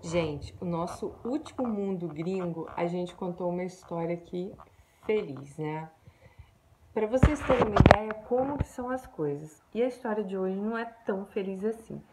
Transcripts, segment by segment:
Gente, o nosso último mundo gringo, a gente contou uma história aqui feliz, né? Para vocês terem uma ideia como que são as coisas. E a história de hoje não é tão feliz assim.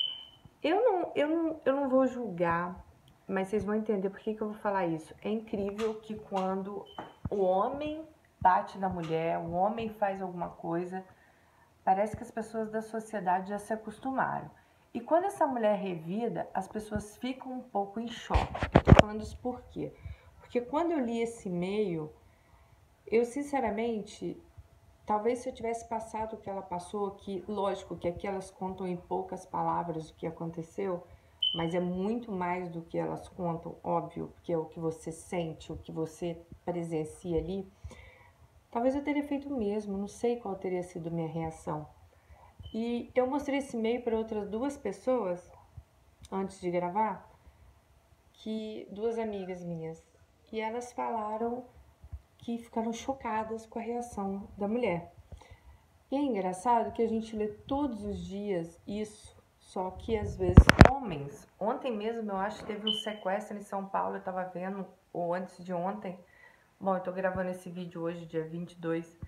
Eu não vou julgar, mas vocês vão entender por que eu vou falar isso. É incrível que quando o homem bate na mulher, o homem faz alguma coisa, parece que as pessoas da sociedade já se acostumaram. E quando essa mulher é revida, as pessoas ficam um pouco em choque. Eu tô falando isso por quê? Porque quando eu li esse e-mail, eu sinceramente, talvez se eu tivesse passado o que ela passou, que lógico que aqui elas contam em poucas palavras o que aconteceu, mas é muito mais do que elas contam, óbvio, porque é o que você sente, o que você presencia ali. Talvez eu teria feito o mesmo, não sei qual teria sido minha reação. E eu mostrei esse e-mail para outras duas pessoas antes de gravar, que duas amigas minhas, e elas falaram que ficaram chocadas com a reação da mulher. E é engraçado que a gente lê todos os dias isso, só que às vezes homens. Ontem mesmo eu acho que teve um sequestro em São Paulo, eu tava vendo, ou antes de ontem. Bom, eu tô gravando esse vídeo hoje, dia 22,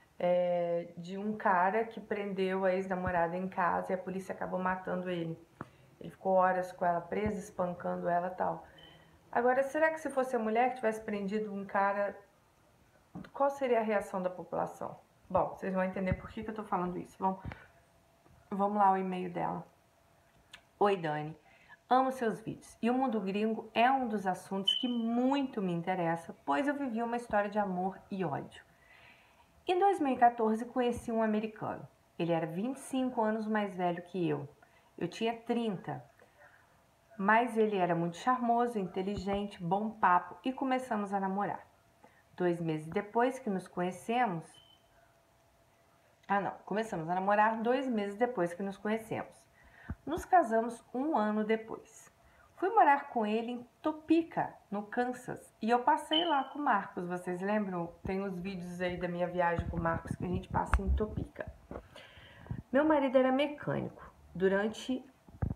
de um cara que prendeu a ex-namorada em casa e a polícia acabou matando ele. Ele ficou horas com ela presa, espancando ela e tal. Agora, será que se fosse a mulher que tivesse prendido um cara, qual seria a reação da população? Bom, vocês vão entender por que eu tô falando isso. Vamos lá o e-mail dela. Oi, Dani. Amo seus vídeos e o mundo gringo é um dos assuntos que muito me interessa, pois eu vivi uma história de amor e ódio. Em 2014, conheci um americano. Ele era 25 anos mais velho que eu. Eu tinha 30, mas ele era muito charmoso, inteligente, bom papo e começamos a namorar. 2 meses depois que nos conhecemos. Começamos a namorar 2 meses depois que nos conhecemos. Nos casamos um ano depois. Fui morar com ele em Topeka, no Kansas, e eu passei lá com o Marcos. Vocês lembram? Tem os vídeos aí da minha viagem com o Marcos que a gente passa em Topeka. Meu marido era mecânico. Durante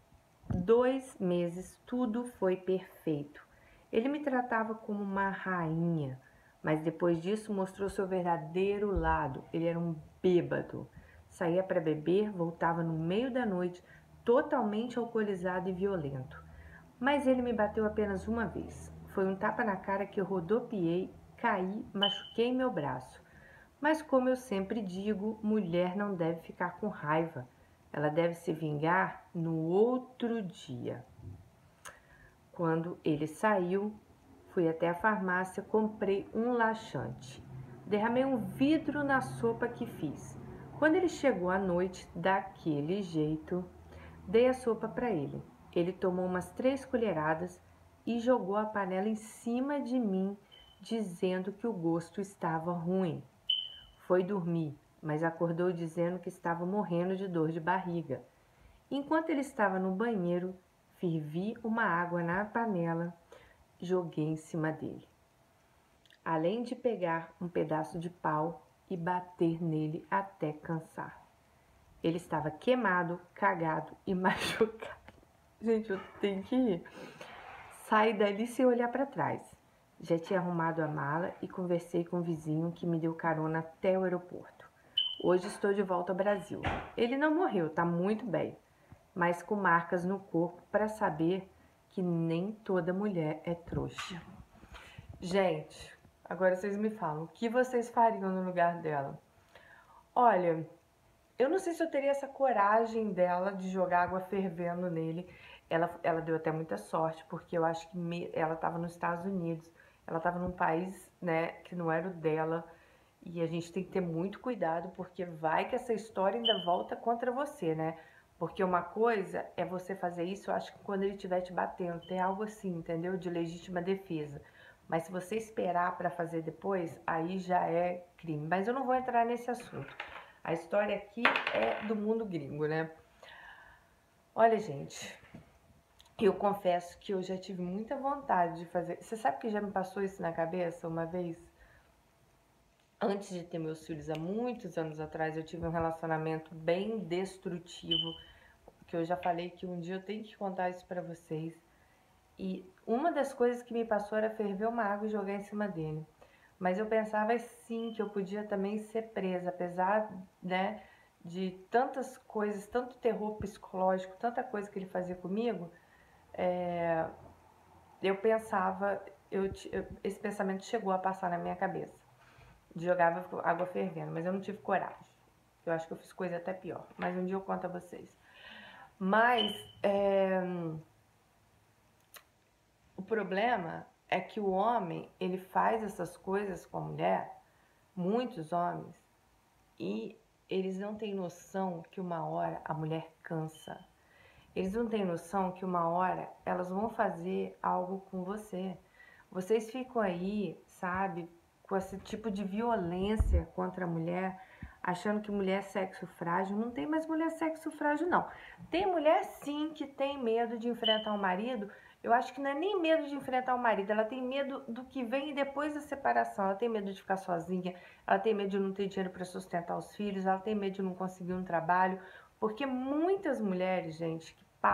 2 meses tudo foi perfeito. Ele me tratava como uma rainha, mas depois disso mostrou seu verdadeiro lado. Ele era um bêbado. Saía para beber, voltava no meio da noite, totalmente alcoolizado e violento. Mas ele me bateu apenas uma vez. Foi um tapa na cara que eu rodopiei, caí, machuquei meu braço. Mas como eu sempre digo, mulher não deve ficar com raiva. Ela deve se vingar no outro dia. Quando ele saiu, fui até a farmácia, comprei um laxante. Derramei um vidro na sopa que fiz. Quando ele chegou à noite, daquele jeito, dei a sopa para ele. Ele tomou umas 3 colheradas e jogou a panela em cima de mim, dizendo que o gosto estava ruim. Foi dormir, mas acordou dizendo que estava morrendo de dor de barriga. Enquanto ele estava no banheiro, fervi uma água na panela, joguei em cima dele. Além de pegar um pedaço de pau e bater nele até cansar. Ele estava queimado, cagado e machucado. Gente, eu tenho que ir. Saí dali sem olhar para trás. Já tinha arrumado a mala e conversei com o vizinho que me deu carona até o aeroporto. Hoje estou de volta ao Brasil. Ele não morreu, tá muito bem, mas com marcas no corpo para saber que nem toda mulher é trouxa. Gente, agora vocês me falam, o que vocês fariam no lugar dela? Olha, eu não sei se eu teria essa coragem dela de jogar água fervendo nele. Ela deu até muita sorte, porque eu acho que ela estava nos Estados Unidos. Ela estava num país, né, que não era o dela. E a gente tem que ter muito cuidado, porque vai que essa história ainda volta contra você, né? Porque uma coisa é você fazer isso, eu acho que quando ele estiver te batendo, tem algo assim, entendeu? De legítima defesa. Mas se você esperar para fazer depois, aí já é crime. Mas eu não vou entrar nesse assunto. A história aqui é do mundo gringo, né? Olha, gente, eu confesso que eu já tive muita vontade de fazer. Você sabe que já me passou isso na cabeça uma vez? Antes de ter meus filhos, há muitos anos atrás, eu tive um relacionamento bem destrutivo, que eu já falei que um dia eu tenho que contar isso pra vocês. E uma das coisas que me passou era ferver uma água e jogar em cima dele. Mas eu pensava sim que eu podia também ser presa, apesar, né, de tantas coisas, tanto terror psicológico, tanta coisa que ele fazia comigo, eu pensava, esse pensamento chegou a passar na minha cabeça, de jogar água fervendo, mas eu não tive coragem. Eu acho que eu fiz coisa até pior, mas um dia eu conto a vocês. Mas o problema é que o homem, ele faz essas coisas com a mulher, muitos homens, e eles não têm noção que uma hora a mulher cansa. Eles não têm noção que uma hora elas vão fazer algo com você. Vocês ficam aí, sabe, com esse tipo de violência contra a mulher, achando que mulher é sexo frágil. Não tem mais mulher sexo frágil, não. Tem mulher sim que tem medo de enfrentar o marido. Eu acho que não é nem medo de enfrentar o marido, ela tem medo do que vem depois da separação. Ela tem medo de ficar sozinha, ela tem medo de não ter dinheiro para sustentar os filhos, ela tem medo de não conseguir um trabalho. Porque muitas mulheres, gente,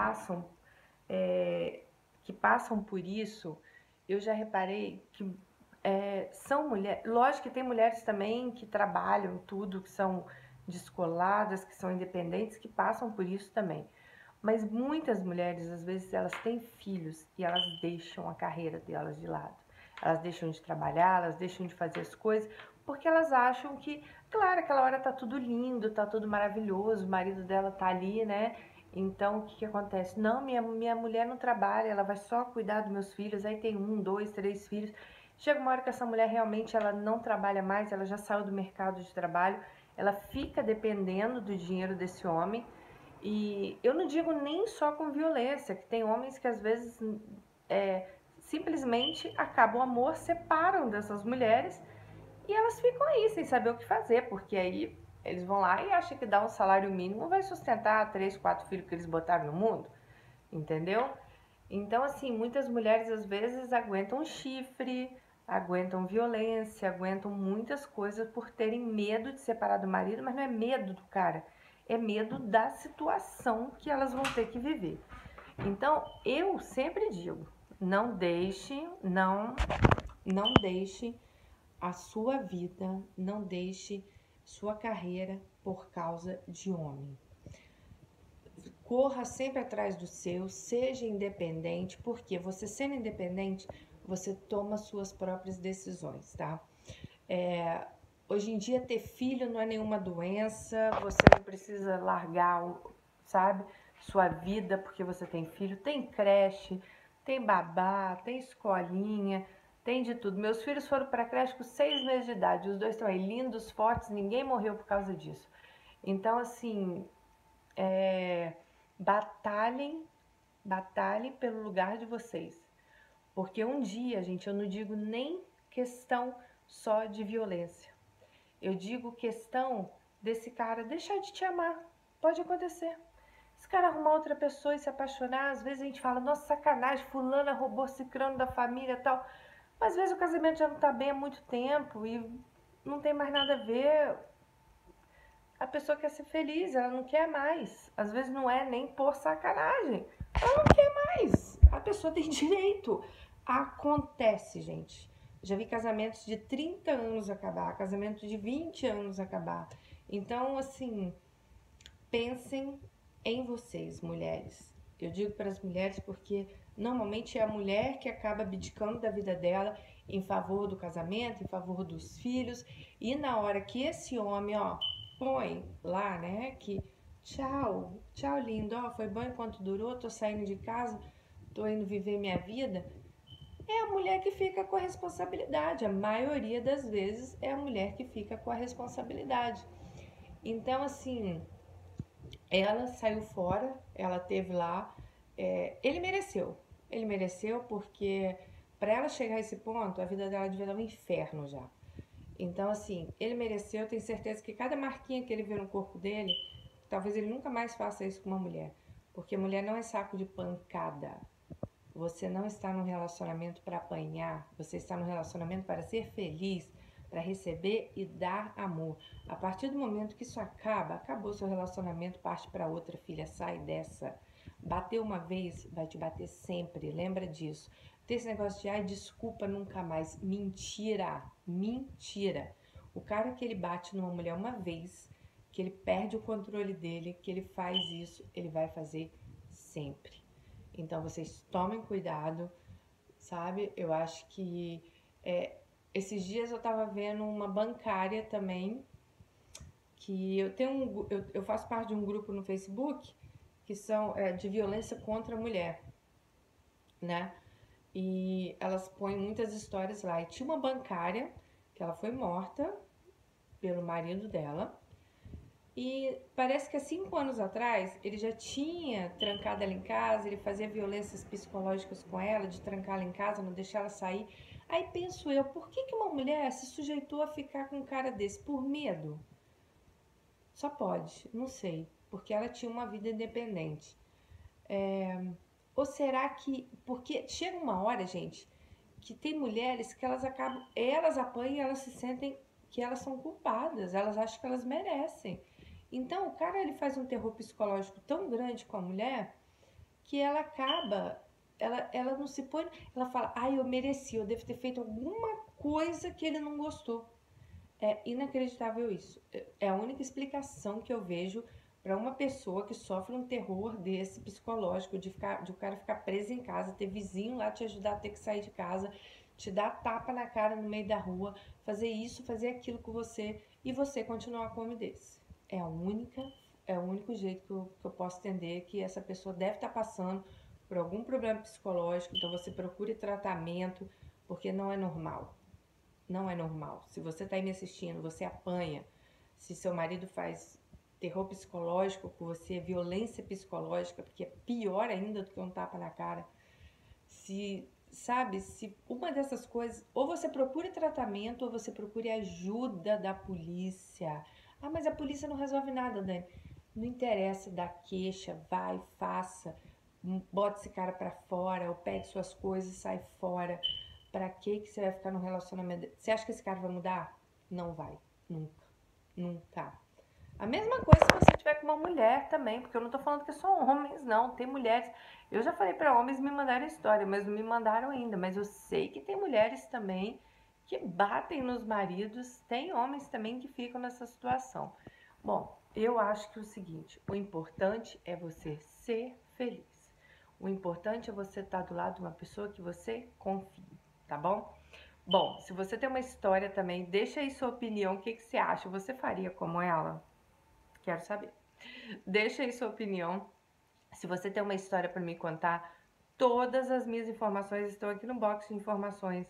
que passam por isso, eu já reparei que são mulheres. Lógico que tem mulheres também que trabalham tudo, que são descoladas, que são independentes, que passam por isso também. Mas muitas mulheres, às vezes, elas têm filhos e elas deixam a carreira delas de lado. Elas deixam de trabalhar, elas deixam de fazer as coisas, porque elas acham que, claro, aquela hora tá tudo lindo, tá tudo maravilhoso, o marido dela tá ali, né? Então, o que que acontece? Não, minha mulher não trabalha, ela vai só cuidar dos meus filhos, aí tem 1, 2, 3 filhos. Chega uma hora que essa mulher realmente ela não trabalha mais, ela já saiu do mercado de trabalho, ela fica dependendo do dinheiro desse homem. E eu não digo nem só com violência, que tem homens que às vezes simplesmente acabam o amor, separam dessas mulheres e elas ficam aí sem saber o que fazer, porque aí eles vão lá e acham que dar um salário mínimo vai sustentar 3, 4 filhos que eles botaram no mundo, entendeu? Então, assim, muitas mulheres às vezes aguentam chifre, aguentam violência, aguentam muitas coisas por terem medo de separar do marido, mas não é medo do cara, é medo da situação que elas vão ter que viver. Então, eu sempre digo, não deixe a sua vida, não deixe sua carreira por causa de homem. Corra sempre atrás do seu, seja independente, porque você sendo independente, você toma suas próprias decisões, tá? Hoje em dia ter filho não é nenhuma doença, você não precisa largar, sabe, sua vida porque você tem filho. Tem creche, tem babá, tem escolinha, tem de tudo. Meus filhos foram para creche com 6 meses de idade, os dois estão aí lindos, fortes, ninguém morreu por causa disso. Então, assim, batalhem, batalhem pelo lugar de vocês. Porque um dia, gente, eu não digo nem questão só de violência. Eu digo questão desse cara deixar de te amar. Pode acontecer. Esse cara arrumar outra pessoa e se apaixonar, às vezes a gente fala, nossa, sacanagem, fulana roubou cicrano da família e tal. Mas às vezes o casamento já não tá bem há muito tempo e não tem mais nada a ver. A pessoa quer ser feliz, ela não quer mais. Às vezes não é nem por sacanagem. Ela não quer mais. A pessoa tem direito. Acontece, gente. Já vi casamentos de 30 anos acabar, casamento de 20 anos acabar. Então, assim, pensem em vocês, mulheres. Eu digo para as mulheres porque normalmente é a mulher que acaba abdicando da vida dela em favor do casamento, em favor dos filhos. E na hora que esse homem, ó, põe lá, né, que tchau, tchau lindo, ó, foi bom enquanto durou, tô saindo de casa, tô indo viver minha vida. É a mulher que fica com a responsabilidade. A maioria das vezes é a mulher que fica com a responsabilidade. Então, assim, ela saiu fora, ela teve lá. Ele mereceu porque para ela chegar a esse ponto, a vida dela devia dar um inferno já. Então, assim, ele mereceu, tenho certeza que cada marquinha que ele vê no corpo dele, talvez ele nunca mais faça isso com uma mulher. Porque mulher não é saco de pancada. Você não está num relacionamento para apanhar, você está num relacionamento para ser feliz, para receber e dar amor. A partir do momento que isso acaba, acabou seu relacionamento, parte para outra, filha, sai dessa. Bateu uma vez, vai te bater sempre, lembra disso. Tem esse negócio de, ai, desculpa, nunca mais. Mentira, mentira. O cara que ele bate numa mulher uma vez, que ele perde o controle dele, que ele faz isso, ele vai fazer sempre. Então vocês tomem cuidado, sabe? Eu acho que esses dias eu tava vendo uma bancária também, que eu faço parte de um grupo no Facebook que são de violência contra a mulher, né? E elas põem muitas histórias lá. E tinha uma bancária que ela foi morta pelo marido dela. E parece que há 5 anos atrás ele já tinha trancado ela em casa, ele fazia violências psicológicas com ela, de trancar ela em casa, não deixar ela sair. Aí penso eu, por que uma mulher se sujeitou a ficar com um cara desse? Por medo? Só pode, não sei, porque ela tinha uma vida independente. Ou será que. Porque chega uma hora, gente, que tem mulheres que elas acabam. Elas apanham e elas se sentem que elas são culpadas, elas acham que elas merecem. Então o cara ele faz um terror psicológico tão grande com a mulher que ela acaba. Ela não se põe. Ela fala, ai, eu mereci, eu devo ter feito alguma coisa que ele não gostou. É inacreditável isso. É a única explicação que eu vejo para uma pessoa que sofre um terror desse psicológico, de o cara ficar preso em casa, ter vizinho lá te ajudar a ter que sair de casa, te dar tapa na cara no meio da rua, fazer isso, fazer aquilo com você e você continuar com homem desse. É o único jeito que eu posso entender que essa pessoa deve estar passando por algum problema psicológico, então você procure tratamento, porque não é normal. Não é normal. Se você tá aí me assistindo, você apanha. Se seu marido faz terror psicológico com você, violência psicológica, porque é pior ainda do que um tapa na cara. Se uma dessas coisas, ou você procure tratamento, ou você procure ajuda da polícia. Ah, mas a polícia não resolve nada, Dani. Não interessa, dá queixa, vai, faça, bota esse cara pra fora, ou pede suas coisas e sai fora. Pra que você vai ficar num relacionamento? Você acha que esse cara vai mudar? Não vai. Nunca. Nunca. A mesma coisa se você tiver com uma mulher também, porque eu não tô falando que é só homens, não. Tem mulheres. Eu já falei pra homens me mandarem história, mas não me mandaram ainda. Mas eu sei que tem mulheres também que batem nos maridos. Tem homens também que ficam nessa situação. Bom, eu acho que é o seguinte: o importante é você ser feliz. O importante é você estar do lado de uma pessoa que você confia, tá bom? Bom, se você tem uma história também, deixa aí sua opinião, o que você acha? Você faria como ela? Quero saber. Deixa aí sua opinião. Se você tem uma história para me contar, todas as minhas informações estão aqui no box de informações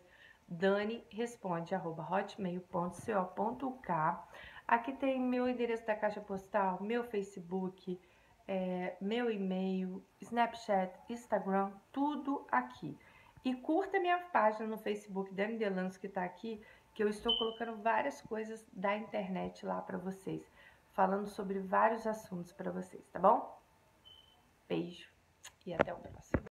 daniresponde@hotmail.co.uk. Aqui tem meu endereço da caixa postal, meu Facebook, meu e-mail, Snapchat, Instagram, tudo aqui. E curta minha página no Facebook, Dani Delanos, que tá aqui, que eu estou colocando várias coisas da internet lá para vocês, falando sobre vários assuntos para vocês, tá bom? Beijo e até o próximo.